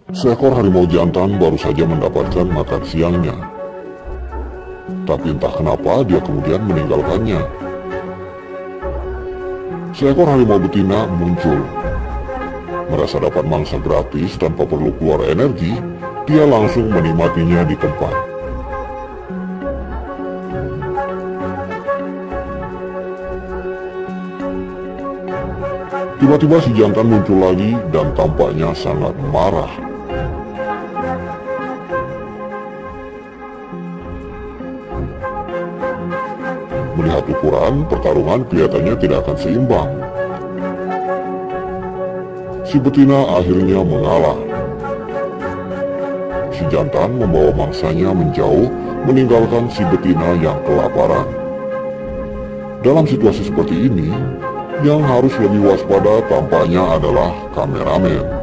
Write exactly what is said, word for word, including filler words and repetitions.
Seekor harimau jantan baru saja mendapatkan makan siangnya. Tapi entah kenapa dia kemudian meninggalkannya. Seekor harimau betina muncul. Merasa dapat mangsa gratis tanpa perlu keluar energi, dia langsung menikmatinya di tempat. Tiba-tiba si jantan muncul lagi dan tampaknya sangat marah. Melihat ukuran, pertarungan kelihatannya tidak akan seimbang. Si betina akhirnya mengalah. Si jantan membawa mangsanya menjauh, meninggalkan si betina yang kelaparan. Dalam situasi seperti ini, yang harus lebih waspada tampaknya adalah kameramen.